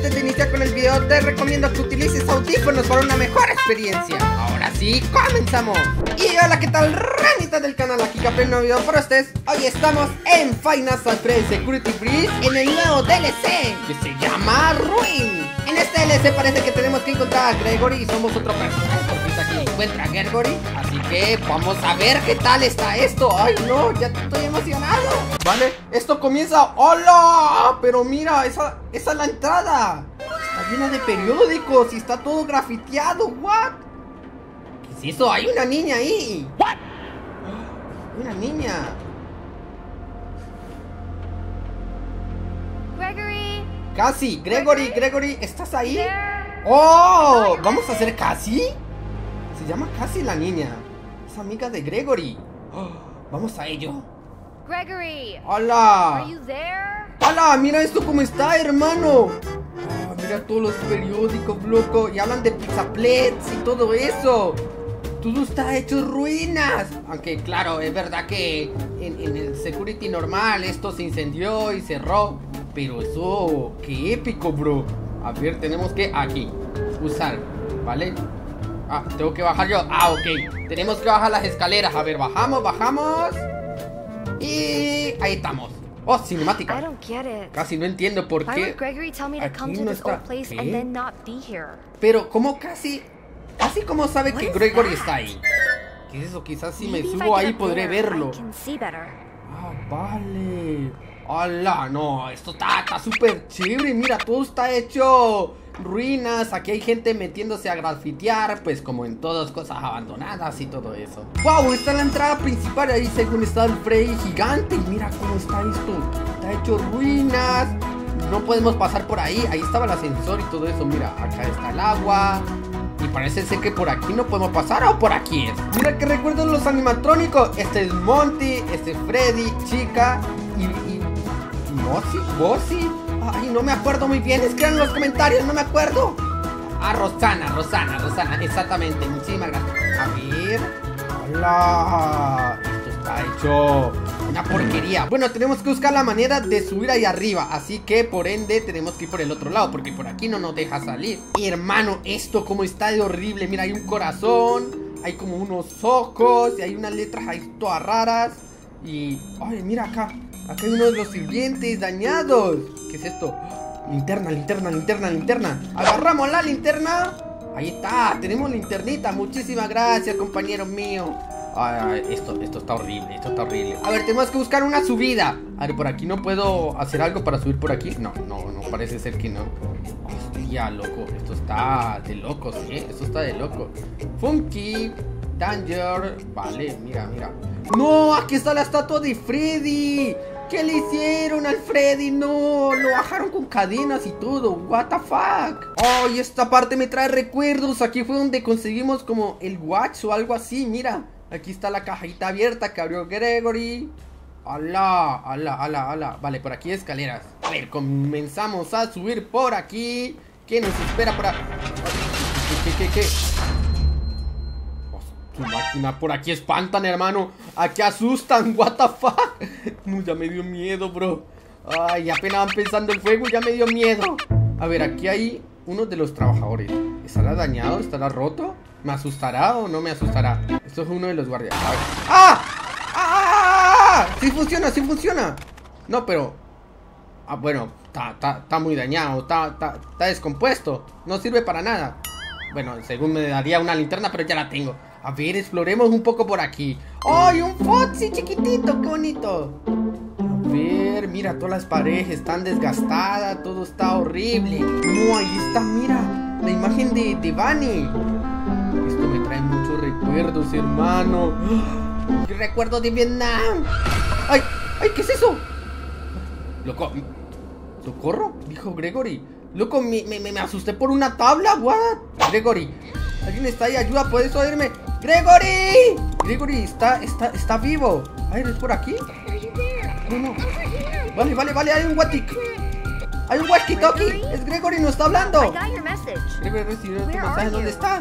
antes de iniciar con el video, te recomiendo que utilices audífonos para una mejor experiencia. Ahora sí, comenzamos. Y hola, ¿qué tal, ranitas del canal? Aquí Capri, un nuevo video para ustedes. Hoy estamos en Five Nights at Freddy's Security Breach, en el nuevo DLC que se llama Ruin. En este DLC parece que tenemos que encontrar a Gregory y somos otro personaje, porque aquí encuentra a Gregory. Así que vamos a ver qué tal está esto. Ay no, ya estoy emocionado. Vale, esto comienza. ¡Hola! Pero mira, esa es la entrada. Está llena de periódicos y está todo grafiteado. ¿What? ¿Qué es eso? Hay una niña ahí. ¿What? Una niña. Gregory. Cassie, Gregory, ¿estás ahí? ¡Oh! ¿Vamos a hacer Cassie? Se llama Cassie la niña. Es amiga de Gregory. Oh, vamos a ello. Gregory. ¡Hola! Are you there? ¡Hola! Mira esto cómo está, hermano. Oh, mira todos los periódicos, loco. Y hablan de pizzaplets y todo eso. Todo está hecho ruinas. Aunque claro, es verdad que en el security normal esto se incendió y cerró. Pero eso, qué épico, bro. A ver, tenemos que aquí usar, ¿vale? Ah, tengo que bajar yo. Ah, ok. Tenemos que bajar las escaleras. A ver, bajamos. Y ahí estamos. Oh, cinemática. Casi no entiendo por qué. Aquí no está. Pero, ¿cómo casi cómo sabe que Gregory está ahí? ¿Qué es eso? Quizás si me subo ahí podré verlo. Ah, vale. ¡Hola! No, esto está súper chévere. Mira, todo está hecho ruinas. Aquí hay gente metiéndose a grafitear, pues como en todas cosas abandonadas y todo eso. ¡Wow! Esta es la entrada principal. Ahí según está el Freddy gigante. Y mira cómo está esto. Está hecho ruinas. No podemos pasar por ahí. Ahí estaba el ascensor y todo eso. Mira, acá está el agua. Y parece ser que por aquí no podemos pasar, o por aquí es. Mira que recuerdo los animatrónicos. Este es Monty, este es Freddy, Chica y ¿Bossy? Ay, no me acuerdo muy bien. Escriban en los comentarios, no me acuerdo. Ah, Rosana, exactamente. Muchísimas gracias. A ver. Hola. Esto está hecho una porquería. Bueno, tenemos que buscar la manera de subir ahí arriba. Así que por ende tenemos que ir por el otro lado, porque por aquí no nos deja salir. Hermano, esto como está de horrible. Mira, hay un corazón, hay como unos ojos y hay unas letras ahí todas raras. Y, ay, mira acá. Acá hay uno de los sirvientes dañados. ¿Qué es esto? Linterna. Agarramos la linterna. Ahí está, tenemos linternita. Muchísimas gracias, compañero mío. Ay, esto está horrible, A ver, tenemos que buscar una subida. A ver, por aquí no puedo hacer algo para subir por aquí. No, parece ser que no. Hostia, loco, esto está de locos, esto está de loco. Funky, Danger. Vale, mira. No, aquí está la estatua de Freddy. ¿Qué le hicieron al Freddy? No, lo bajaron con cadenas y todo. What the fuck. Oh, y esta parte me trae recuerdos. Aquí fue donde conseguimos como el watch o algo así. Mira, aquí está la cajita abierta que abrió Gregory. Ala. Vale, por aquí hay escaleras. A ver, comenzamos a subir por aquí. ¿Qué nos espera por aquí? ¿Qué? Tu máquina, por aquí espantan, hermano. Aquí asustan, what the fuck. Ya me dio miedo, bro. Ay, apenas van pensando el fuego, ya me dio miedo. A ver, aquí hay uno de los trabajadores. ¿Estará dañado? ¿Estará roto? ¿Me asustará o no me asustará? Esto es uno de los guardias. A ver. ¡Ah! Sí funciona. No, pero... Ah, bueno, está muy dañado. Está descompuesto. No sirve para nada. Bueno, según me daría una linterna, pero ya la tengo. A ver, exploremos un poco por aquí. ¡Ay, un Foxy chiquitito! ¡Qué bonito! A ver, mira, todas las paredes están desgastadas. Todo está horrible. No, ahí está, mira, la imagen de Bunny. Esto me trae muchos recuerdos, hermano. Recuerdo de Vietnam. ¡Ay! ¿Qué es eso? Loco, ¿socorro? Dijo Gregory. Loco, me asusté por una tabla. ¿What? Gregory, ¿alguien está ahí? Ayuda, ¿puedes oírme? ¡Gregory! Gregory está vivo. A ver, ¿es por aquí? No. Vale, hay un walkie-talkie. Es Gregory, nos está hablando. Gregory recibió tu mensaje. ¿Dónde estás?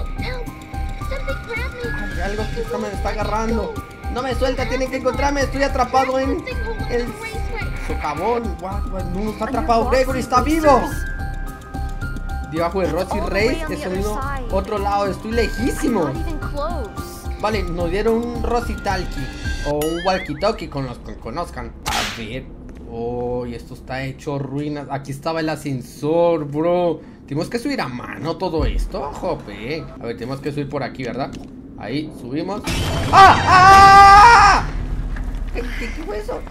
Hay algo que me está agarrando. No me suelta, tienen que encontrarme. Estoy atrapado en el socavón. No está atrapado. Gregory está vivo. Debajo de Rosie Race. Es el otro lado. Estoy lejísimo. Vale, nos dieron un Rositalki o un walkie-talkie con los que conozcan. A ver. Oh, y esto está hecho ruinas. Aquí estaba el ascensor, bro. Tenemos que subir a mano todo esto. Jope. A ver, tenemos que subir por aquí, ¿verdad? Ahí, subimos. ¡Ah! ¡Ah! ¿Qué fue eso?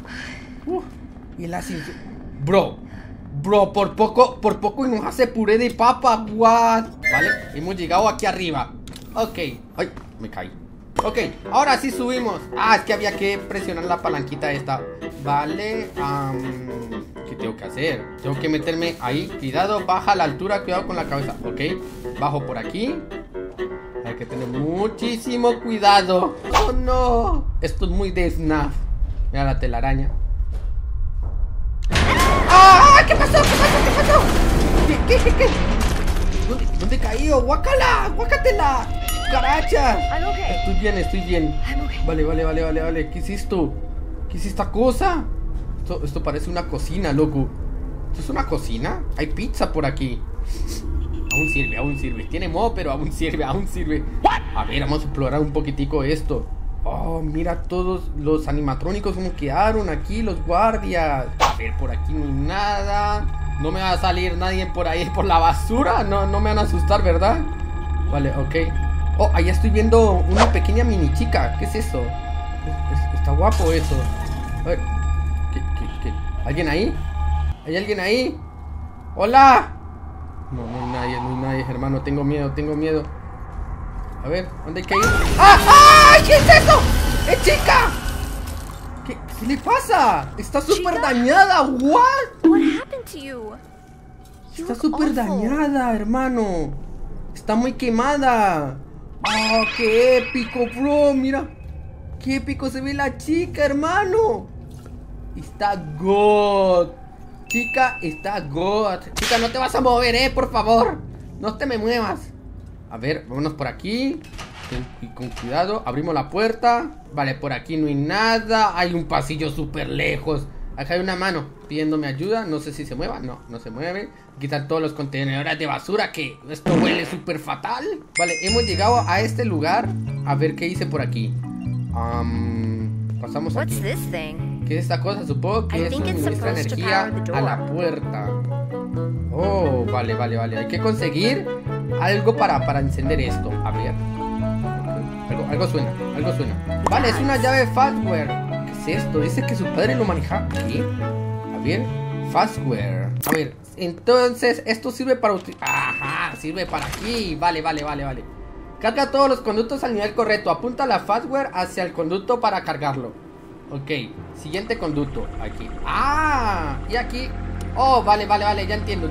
Y el ascensor. Bro, por poco y nos hace puré de papa. What? Vale, hemos llegado aquí arriba. Ok. Ay, me caí. Ok, ahora sí subimos. Ah, es que había que presionar la palanquita esta. Vale, ¿qué tengo que hacer? Tengo que meterme ahí. Cuidado, baja la altura, cuidado con la cabeza. Ok, bajo por aquí. Hay que tener muchísimo cuidado. Oh no, esto es muy de FNAF. Mira la telaraña. ¡Ah! ¿Qué pasó? ¿Qué? ¿Dónde he caído? ¡Guácala! ¡Guácatela! ¡Caracha! Estoy bien. Vale. ¿Qué es esto? ¿Qué es esta cosa? Esto parece una cocina, loco. ¿Esto es una cocina? Hay pizza por aquí. Aún sirve. Tiene moho, pero aún sirve. A ver, vamos a explorar un poquitico esto. Oh, mira todos los animatrónicos como quedaron aquí, los guardias. A ver, por aquí no hay nada. No me va a salir nadie por ahí, por la basura. No me van a asustar, ¿verdad? Vale, ok. Oh, ahí estoy viendo una pequeña mini chica. ¿Qué es eso? Está guapo eso. A ver, ¿qué? ¿Alguien ahí? ¿Hay alguien ahí? ¡Hola! No hay nadie, hermano. Tengo miedo. A ver, ¿dónde hay que ir? ¡Ah! ¿Qué es eso? ¡Es chica! ¿Qué le pasa? Está súper dañada. ¿What happened to you? Está súper dañada, hermano. Está muy quemada. ¡Oh, qué épico, bro! Mira. ¡Qué épico se ve la chica, hermano! Está God. Chica, está God. Chica, no te vas a mover, por favor. No te me muevas. A ver, vámonos por aquí. Con cuidado, abrimos la puerta. Vale, por aquí no hay nada. Hay un pasillo súper lejos. Acá hay una mano pidiéndome ayuda. No sé si se mueva, no se mueve. Aquí están todos los contenedores de basura. Que esto huele súper fatal. Vale, hemos llegado a este lugar. A ver qué hice por aquí. Pasamos aquí. ¿Qué es esta cosa? Supongo que es suministrar energía a la puerta. Oh, vale. Hay que conseguir algo para encender esto. A ver. Algo suena. Vale, es una llave Fastware. ¿Qué es esto? Dice que su padre lo manejaba. ¿Qué? A ver, Fastware. A ver, entonces esto sirve para utilizar. Ajá, sirve para aquí. Vale. Carga todos los conductos al nivel correcto. Apunta la Fastware hacia el conducto para cargarlo. Ok, siguiente conducto. Aquí. Ah, y aquí. Oh, vale, ya entiendo.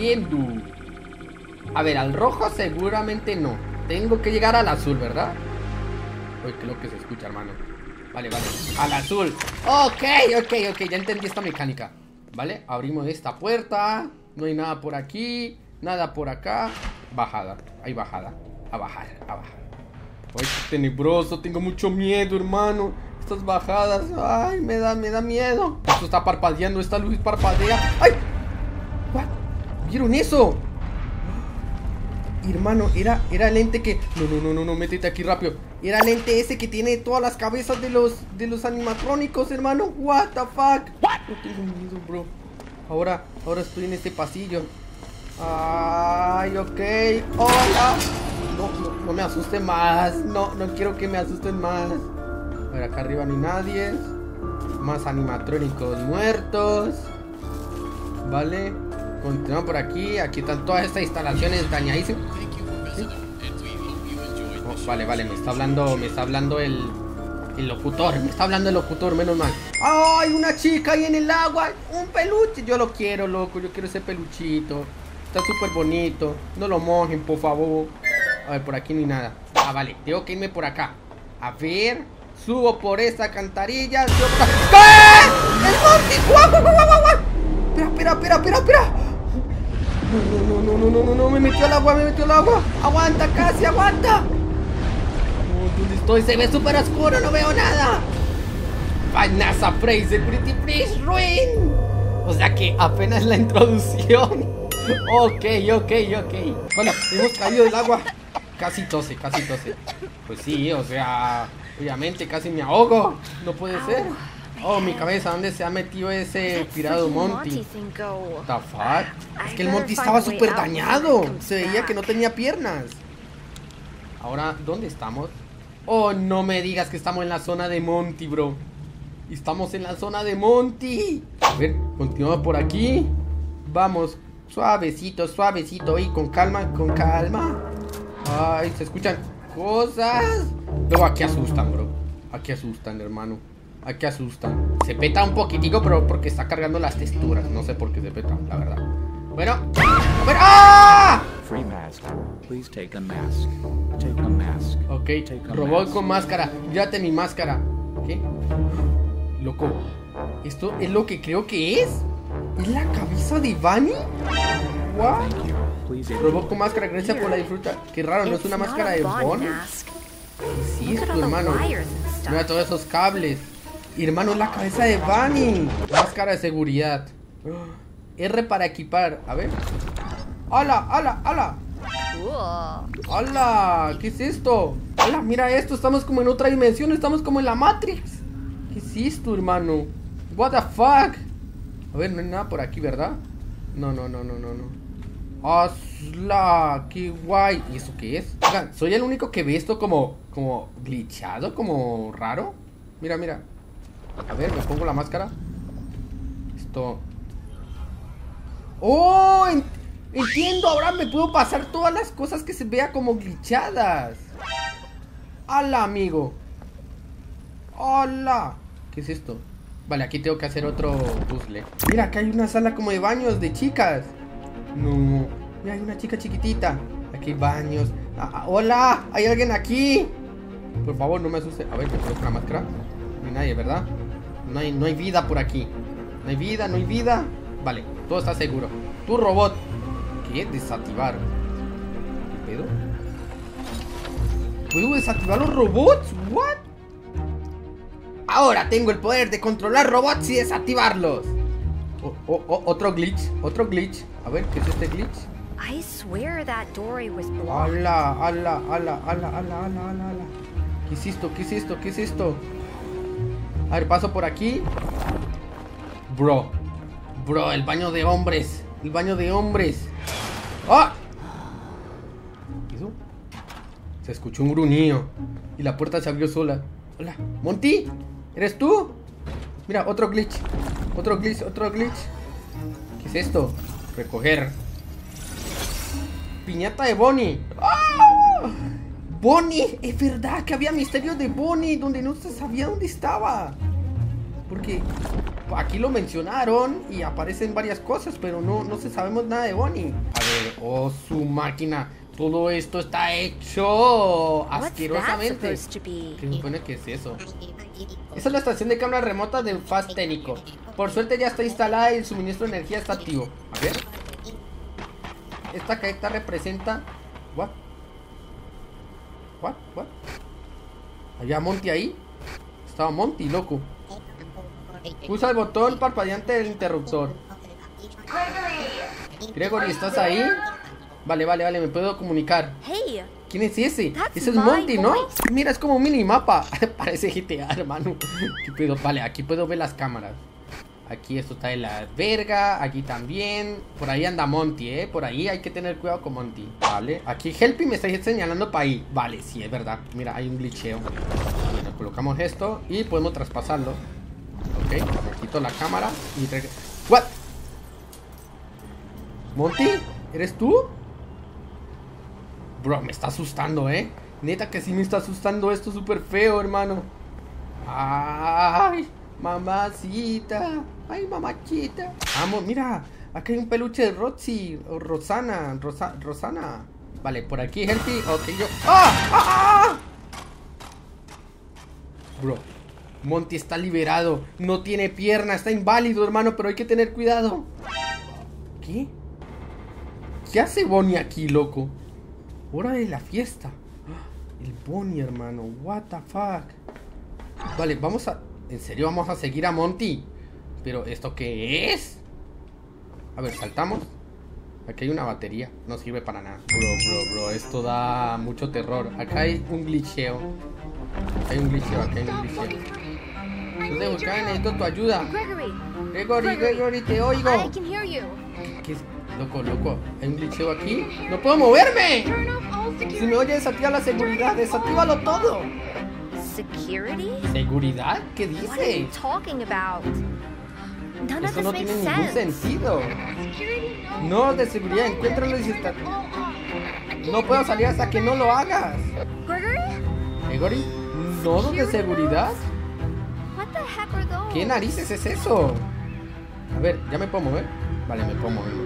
A ver, al rojo seguramente no. Tengo que llegar al azul, ¿verdad? Uy, qué lo que se escucha, hermano. Vale, al azul. Ok, ya entendí esta mecánica. Vale, abrimos esta puerta. No hay nada por aquí, nada por acá. Bajada, hay bajada. A bajar. Ay, qué tenebroso, tengo mucho miedo, hermano. Estas bajadas, ay, me da miedo. Esto está parpadeando, esta luz parpadea. ¡Ay! ¿What? ¿Vieron eso? Hermano, era el ente que... No, métete aquí rápido. Era el ente ese que tiene todas las cabezas de los animatrónicos, hermano. What the fuck. No tengo miedo, bro. Ahora estoy en este pasillo. Ay, ok. Hola. No me asusten más. No quiero que me asusten más. A ver, acá arriba no hay nadie. Más animatrónicos muertos. Vale. Continuamos por aquí. Aquí están todas estas instalaciones dañadísimas. ¿Sí? Oh, vale, me está hablando el locutor. Me está hablando el locutor, menos mal. ¡Ay, una chica ahí en el agua! ¡Un peluche! Yo lo quiero, loco. Yo quiero ese peluchito. Está súper bonito. No lo mojen, por favor. A ver, por aquí ni nada. Ah, vale. Tengo que irme por acá. A ver. Subo por esta alcantarilla. ¿Qué? ¡El Monty! ¡Guau! Espera. No, me metió al agua. Aguanta, casi, aguanta. ¿Dónde estoy? Se ve súper oscuro, no veo nada. Vanessa Fraser, Pretty Please Ruin. O sea que apenas la introducción. Ok. Bueno, hemos caído del agua. Casi tose. Pues sí, o sea, obviamente casi me ahogo. No puede ser. Oh, mi cabeza, ¿dónde se ha metido ese pirado Monty? What the fuck? Es que el Monty estaba súper dañado. Se veía que no tenía piernas. Ahora, ¿dónde estamos? Oh, no me digas que estamos en la zona de Monty, bro. Estamos en la zona de Monty. A ver, continuamos por aquí. Vamos, suavecito. Y con calma. Ay, se escuchan cosas. Luego aquí asustan, bro. Aquí asustan, hermano. Aquí asustan. Se peta un poquitico, pero porque está cargando las texturas. No sé por qué se peta, la verdad. Bueno, a ver. ¡Ah! Free mask. Please take a mask. Take a mask. Ok, robot con máscara. Llévate mi máscara. ¿Qué? Loco, ¿esto es lo que creo que es? ¿Es la cabeza de Bunny? ¿What? Robot con máscara, gracias por la disfruta. Qué raro, ¿no es una máscara de Bunny? Sí, es tu hermano. Mira todos esos cables. Hermano, es la cabeza de Bunny. Máscara de seguridad. R para equipar. A ver. ¡Hala! ¡Hala! ¿Qué es esto? ¡Hala! Mira esto. Estamos como en otra dimensión. Estamos como en la Matrix. ¿Qué es esto, hermano? What the fuck. A ver, no hay nada por aquí, ¿verdad? No. ¡Hazla! ¡Qué guay! ¿Y eso qué es? Oigan, ¿soy el único que ve esto como glitchado? Como raro. Mira. A ver, me pongo la máscara. Esto. ¡Oh! Entiendo, ahora me puedo pasar todas las cosas que se vea como glitchadas. ¡Hala, amigo! ¡Hala! ¿Qué es esto? Vale, aquí tengo que hacer otro puzzle. Mira, acá hay una sala como de baños de chicas. No, mira, hay una chica chiquitita. Aquí hay baños. ¡Hola! ¿Hay alguien aquí? Por favor, no me asuste. A ver, me coloco la máscara. No hay nadie, ¿verdad? No hay vida por aquí. No hay vida. Vale, todo está seguro. Tu robot. ¿Qué? Desactivar. ¿Qué pedo? ¿Puedo desactivar los robots? ¿What? Ahora tengo el poder de controlar robots y desactivarlos. Otro glitch. A ver, ¿qué es este glitch? I swear that doorway was blocked. ¡Hala! ¿Qué es esto? A ver, paso por aquí. Bro, el baño de hombres. ¡Ah! ¿Qué hizo? Se escuchó un gruñido y la puerta se abrió sola. Hola, Monty, ¿eres tú? Mira, otro glitch. ¿Qué es esto? Recoger. Piñata de Bonnie. ¡Ah! Bonnie, es verdad que había misterios de Bonnie donde no se sabía dónde estaba. Porque aquí lo mencionaron y aparecen varias cosas, pero no se sabemos nada de Bonnie. A ver, oh, su máquina. Todo esto está hecho asquerosamente. ¿Qué supone que es eso? Esa es la estación de cámara remota de Fast Técnico. Por suerte ya está instalada y el suministro de energía está activo. A ver. Esta careta representa... ¿What? ¿Había Monty ahí? Estaba Monty, loco. Usa el botón parpadeante del interruptor. Gregory, ¿estás ahí? Vale, me puedo comunicar. ¿Quién es ese? Ese es Monty, ¿no? Mira, es como un minimapa. Parece GTA, hermano. ¿Qué pedo? Vale, aquí puedo ver las cámaras. Aquí esto está de la verga. Aquí también. Por ahí anda Monty, Por ahí hay que tener cuidado con Monty. Vale, aquí Helpy me está señalando para ahí. Vale, sí, es verdad. Mira, hay un glitcheo. Bueno, colocamos esto y podemos traspasarlo. Ok, me quito la cámara y... ¿What? ¿Monty? ¿Eres tú? Bro, me está asustando, Neta que sí me está asustando esto súper feo, hermano. Ay, mamacita. Ay, mamachita. Vamos, mira. Acá hay un peluche de Roxy. O Rosana. Rosana. Vale, por aquí, Helpy. Ok, yo... ¡Ah! Bro, Monty está liberado. No tiene pierna. Está inválido, hermano. Pero hay que tener cuidado. ¿Qué? ¿Qué hace Bonnie aquí, loco? Hora de la fiesta. El Bonnie, hermano. What the fuck. Vale, vamos a... ¿En serio vamos a seguir a Monty? ¿Pero esto qué es? A ver, saltamos. Aquí hay una batería. No sirve para nada. Bro. Esto da mucho terror. Acá hay un glitcheo. Acá hay un glitcheo. No sé, buscar, necesito tu ayuda. Gregory, te oigo. ¿Qué es? Loco. Hay un glitcheo aquí. ¡No puedo moverme! Si me oye, desactiva la seguridad. Desactívalo todo. ¿Seguridad? ¿Qué dice? Esto no tiene ningún sentido. No, de seguridad, encuéntralo y si está... No puedo salir hasta que no lo hagas. ¿Gregory? ¿Nodos de seguridad? ¿Qué narices es eso? A ver, ¿ya me puedo mover? Vale, me puedo mover.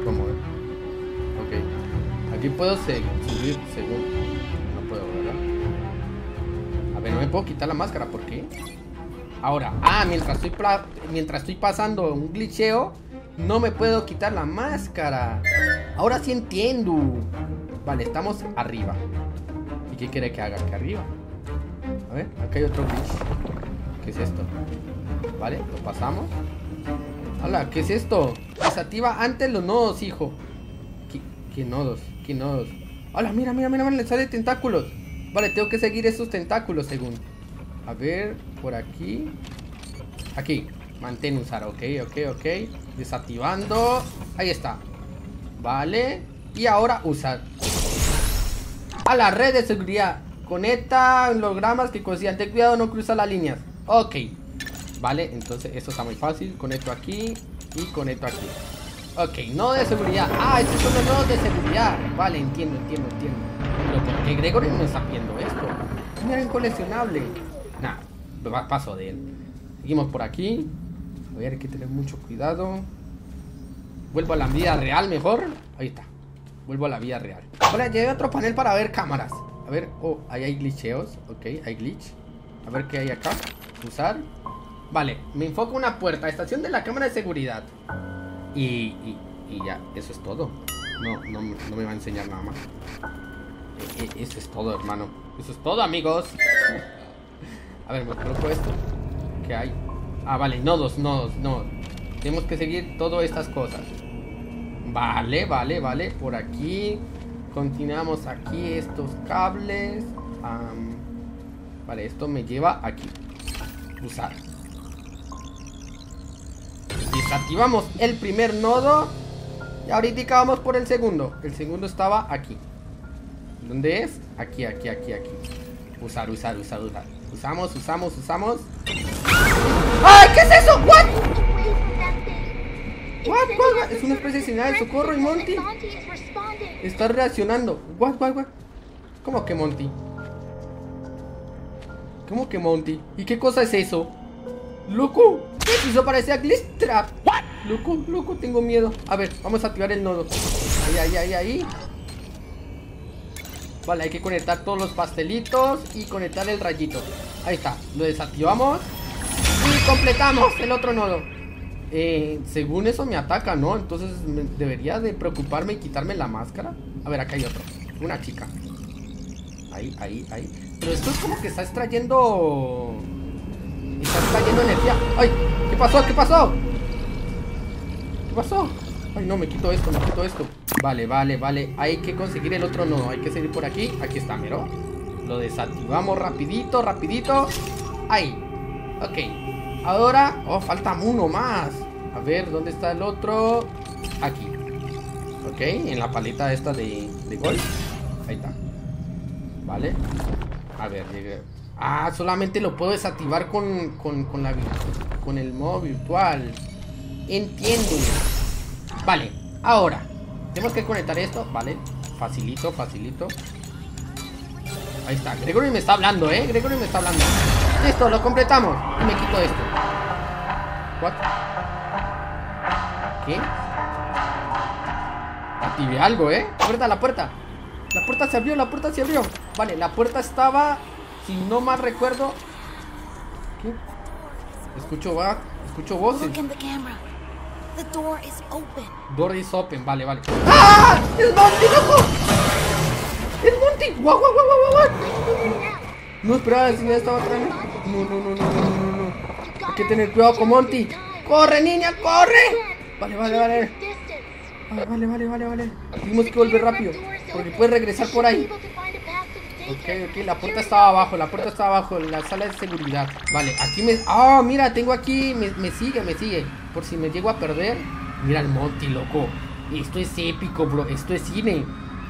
Ok. Aquí puedo subir según... No puedo, ¿verdad? A ver, no me puedo quitar la máscara, ¿por qué? Ahora, mientras estoy pasando un glitcheo, no me puedo quitar la máscara. Ahora sí entiendo. Vale, estamos arriba. ¿Y qué quiere que haga aquí arriba? A ver, acá hay otro glitch. ¿Qué es esto? Vale, lo pasamos. Hola, ¿qué es esto? Desactiva antes los nodos, hijo. ¿Qué nodos? Hola, mira, le sale tentáculos. Vale, tengo que seguir esos tentáculos según. A ver, por aquí. Aquí, mantén usar, ok. Desactivando. Ahí está. Vale. Y ahora usar. A la red de seguridad. Conecta hologramas que consigan. Ten cuidado, no cruza las líneas. Ok. Vale, entonces esto está muy fácil. Conecto aquí y conecto aquí. Ok, nodo de seguridad. Ah, estos son los nodos de seguridad. Vale, entiendo. Pero ¿por qué Gregory no está viendo esto? Mira, un coleccionable. Nah, paso de él. Seguimos por aquí. A ver, hay que tener mucho cuidado. Vuelvo a la vida real mejor. Ahí está. Vuelvo a la vida real. Ahora llegué a otro panel para ver cámaras. A ver, ahí hay glitcheos. Ok, hay glitch. A ver qué hay acá. Usar. Vale, me enfoco una puerta. Estación de la cámara de seguridad. Y ya, eso es todo. No me va a enseñar nada más. Eso es todo, hermano. Eso es todo, amigos. A ver, me coloco esto. ¿Qué hay? Ah, vale, nodos. Tenemos que seguir todas estas cosas. Vale. Por aquí. Continuamos aquí estos cables. Vale, esto me lleva aquí. Usar. Desactivamos el primer nodo. Y ahorita vamos por el segundo. El segundo estaba aquí. ¿Dónde es? Aquí. Usar. Usamos. ¡Ay! ¿Qué es eso? ¿What? Es una especie de señal de socorro y Monty está reaccionando. What? ¿Cómo que Monty? ¿Y qué cosa es eso? ¡Loco! Eso parecía Glitch Trap. Loco, tengo miedo. A ver, vamos a activar el nodo. Ahí. Vale, hay que conectar todos los pastelitos y conectar el rayito. Ahí está, lo desactivamos y completamos el otro nodo. Según eso me ataca, ¿no? Entonces debería de preocuparme y quitarme la máscara. A ver, acá hay otro, una chica. Ahí. Pero esto es como que está extrayendo energía. ¡Ay! ¿Qué pasó? Ay, no, me quito esto. Vale. Hay que conseguir el otro nodo. Hay que seguir por aquí. Aquí está, mero. Lo desactivamos rapidito. Ahí. Ok. Ahora... falta uno más. A ver, ¿dónde está el otro? Aquí. Ok, en la paleta esta de golf. Ahí está. Vale. A ver, llegué. Ah, solamente lo puedo desactivar con el modo virtual. Entiendo. Vale, ahora tenemos que conectar esto, vale. Facilito. Ahí está, Gregory me está hablando, Listo, lo completamos. Y me quito esto. ¿What? ¿Qué? Activé algo, La puerta se abrió. Vale, la puerta estaba... Si no mal recuerdo... ¿Qué? Escucho voces. Door is open, vale. ¡Ah! ¡Es Monty, loco! ¡Es Monty! ¡Guau! No esperaba, si ya estaba atrás. No. Hay que tener cuidado con Monty. ¡Corre, niña, corre! Vale. Ah, vale. Tenemos que volver rápido, porque puede regresar por ahí. Ok, la puerta estaba abajo, la sala de seguridad. Vale, aquí me... Ah, mira, tengo aquí, me sigue. Por si me llego a perder. Mira el Monty, loco. Esto es épico, bro, esto es cine.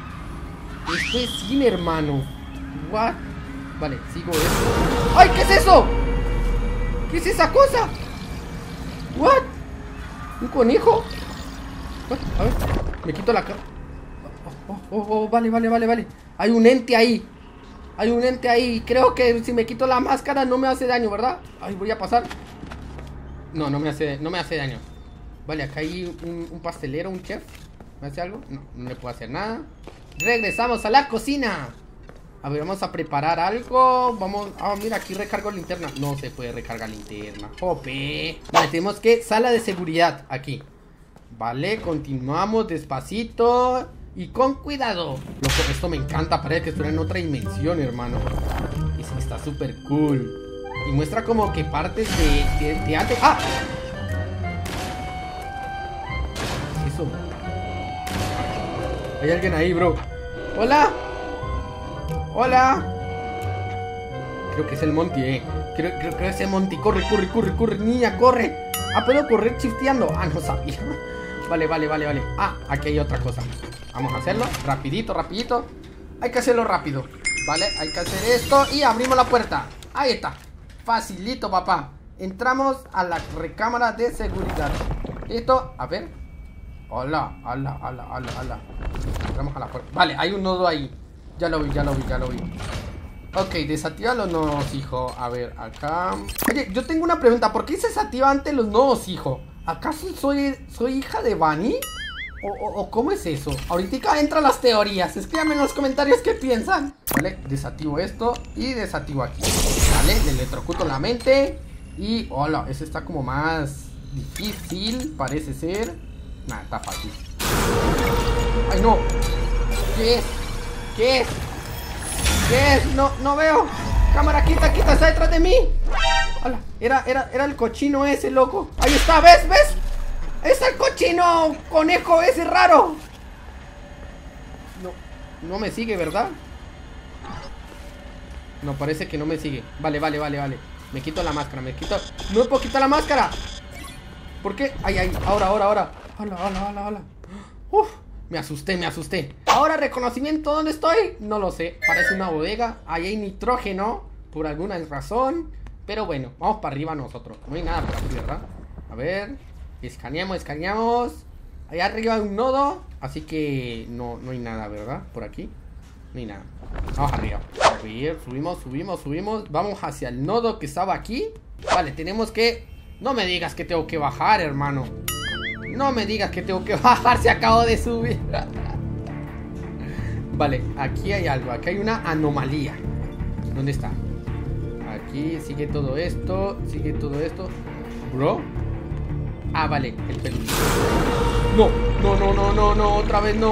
Hermano. What? Vale, sigo esto. ¡Ay, qué es eso! ¿Qué es esa cosa? What? ¿Un conejo? What? A ver, me quito la cara. Vale. Hay un ente ahí. Creo que si me quito la máscara no me hace daño, ¿verdad? Ay, voy a pasar. No me hace daño. Vale, acá hay un pastelero, un chef. ¿Me hace algo? No le puedo hacer nada. Regresamos a la cocina. A ver, vamos a preparar algo. Vamos... Ah, mira, aquí recargo linterna. No se puede recargar linterna. Jope. Vale, tenemos que... Sala de seguridad, aquí. Vale, continuamos despacito y con cuidado. Loco, esto me encanta. Parece que estoy en otra dimensión, hermano. Está súper cool. Y muestra como que partes de antes. ¡Ah! ¿Qué es eso? Hay alguien ahí, bro. ¡Hola! Creo que es el Monty, Creo que es el Monty. Corre, niña, corre. Ah, ¿puedo correr shifteando? Ah, no sabía. Vale. Ah, aquí hay otra cosa. Vamos a hacerlo, rapidito. Hay que hacerlo rápido. Vale, hay que hacer esto y abrimos la puerta. Ahí está, facilito, papá. Entramos a la recámara de seguridad. Listo, a ver. Hola. Entramos a la puerta. Vale, hay un nodo ahí. Ya lo vi. Ok, desactiva los nodos, hijo. A ver, acá. Oye, yo tengo una pregunta. ¿Por qué se desactiva antes los nodos, hijo? ¿Acaso soy hija de Bunny? ¿O cómo es eso? Ahorita entran las teorías. Escríbanme en los comentarios qué piensan. Vale, desactivo esto y desactivo aquí. Vale, le electrocuto la mente. Y, hola, ese está como más difícil, parece ser. Nah, está fácil. ¡Ay, no! ¿Qué es? No veo. Cámara, quita, está detrás de mí. Hola, era el cochino ese, loco. Ahí está, ¿ves? Es el cochino conejo ese raro. No me sigue, ¿verdad? No, parece que no me sigue. Vale. Me quito la máscara, No me puedo quitar la máscara. ¿Por qué? Ay, ahora. Hola. Uf, me asusté. Ahora reconocimiento, ¿dónde estoy? No lo sé, parece una bodega. Ahí hay nitrógeno, por alguna razón. Pero bueno, vamos para arriba nosotros. No hay nada por aquí, ¿verdad? A ver, escaneamos. Allá arriba hay un nodo, así que no hay nada, ¿verdad? Por aquí no hay nada. Vamos arriba. A ver, subimos. Vamos hacia el nodo que estaba aquí. Vale, tenemos que... No me digas que tengo que bajar, hermano. No me digas que tengo que bajar, se acabo de subir. Vale, aquí hay algo. Aquí hay una anomalía. ¿Dónde está? Aquí sigue todo esto. Bro. Ah, vale, el peluche. No, otra vez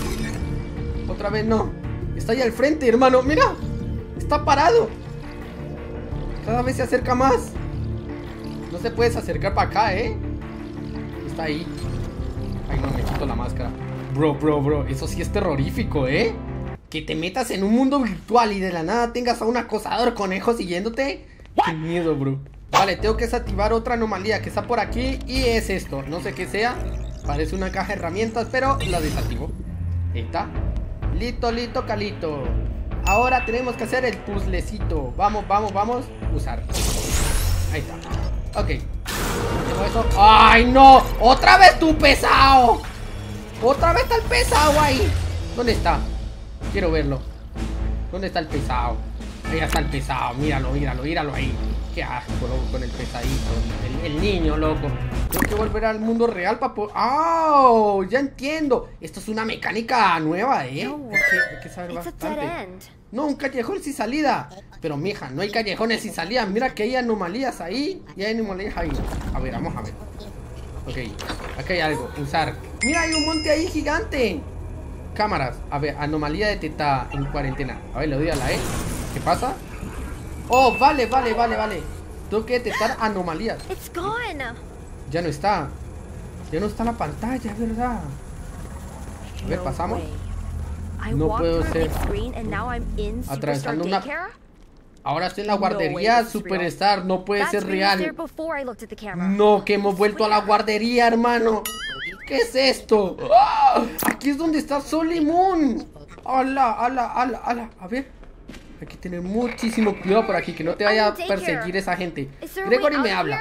no. Está ahí al frente, hermano, mira. Está parado. Cada vez se acerca más. No se puedes acercar para acá, Está ahí. Ay, no, me quito la máscara. Bro, eso sí es terrorífico, Que te metas en un mundo virtual y de la nada tengas a un acosador conejo siguiéndote. Qué miedo, bro. Vale, tengo que desactivar otra anomalía que está por aquí. Y es esto, no sé qué sea. Parece una caja de herramientas, pero la desactivo. Ahí está. Listo, calito. Ahora tenemos que hacer el puzzlecito. Vamos. Usar. Ahí está. Ok. Tengo eso. ¡Ay, no! ¡Otra vez tú, pesado! ¡Otra vez está el pesado ahí! ¿Dónde está? Quiero verlo. ¿Dónde está el pesado? Ahí está el pesado. Míralo ahí. Qué asco, loco, con el pesadito. El niño, loco. Tengo que volver al mundo real para poder... ¡Oh! Ya entiendo. Esto es una mecánica nueva, Hay que saber bastante. No, un callejón sin salida. Pero, mija, no hay callejones sin salida. Mira que hay anomalías ahí. Y hay anomalías ahí. A ver, vamos a ver. Ok, aquí hay algo. Usar. Mira, hay un monte ahí gigante. Cámaras. A ver, anomalía detectada en cuarentena. A ver, le doy a la E. ¿Qué pasa? Oh, vale. Tengo que detectar anomalías. Ya no está. Ya no está la pantalla, es verdad. A ver, pasamos. No puedo ser. Atravesando una... Ahora estoy en la guardería Superstar. No puede ser real. No, que hemos vuelto a la guardería, hermano. ¿Qué es esto? ¡Oh! Aquí es donde está Sol y Moon. ¡Hala, hala, hala, hala! A ver. Hay que tener muchísimo cuidado por aquí, que no te vaya a perseguir esa gente. Gregory me habla.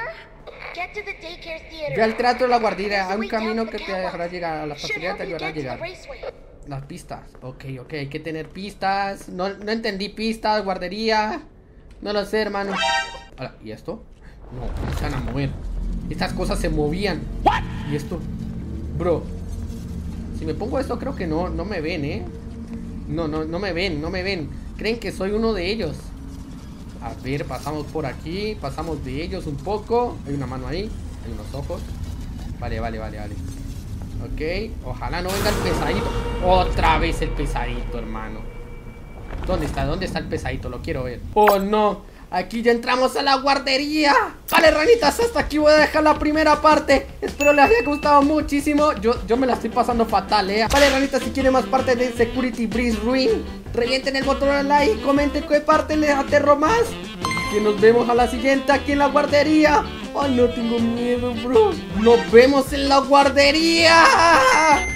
Ve al teatro de la guardería. Hay un camino que te dejará llegar. A las facilidades te ayudará a llegar. Las pistas. Ok, hay que tener pistas. No entendí pistas, guardería. No lo sé, hermano. Hola, ¿y esto? No, se van a mover. Estas cosas se movían. ¿Y esto? Bro, si me pongo esto creo que no me ven, No me ven. Creen que soy uno de ellos. A ver, pasamos por aquí. Pasamos de ellos un poco. Hay una mano ahí. Hay unos ojos. Vale. Ok, ojalá no venga el pesadito. Otra vez el pesadito, hermano. ¿Dónde está el pesadito? Lo quiero ver. Oh, no. Aquí ya entramos a la guardería. Vale, ranitas, hasta aquí voy a dejar la primera parte. Espero les haya gustado muchísimo. Yo me la estoy pasando fatal, Vale, ranitas, si quieren más parte de Security Breach Ruin, revienten el botón de like y comenten qué parte les aterró más. Que nos vemos a la siguiente aquí en la guardería. Ay, no tengo miedo, bro. Nos vemos en la guardería.